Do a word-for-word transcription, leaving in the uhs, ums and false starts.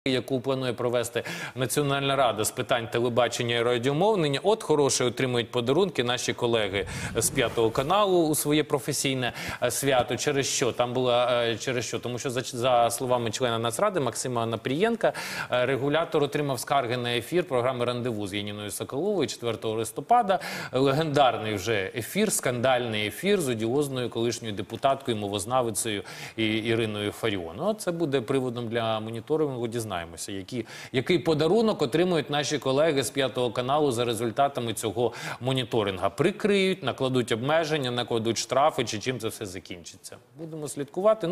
яку планує провести Національна рада з питань телебачення і радіомовлення. От хороше отримують подарунки наші колеги з п'ятого каналу у своє професійне свято. Через що? Там була через що? Тому що за, за словами члена Нацради Максима Напрієнка, регулятор отримав скарги на ефір програми «Рандеву» з Яніною Соколовою четвертого листопада. Легендарний вже ефір, скандальний ефір з одіозною колишньою депутаткою, мовознавицею Іриною Фаріон. Ну, це буде приводом для моніторингу. Дізнаємося, які, який подарунок отримують наші колеги з п'ятого каналу за результатами цього моніторинга. Прикриють, накладуть обмеження, накладуть штрафи, чи чим це все закінчиться. Будемо слідкувати.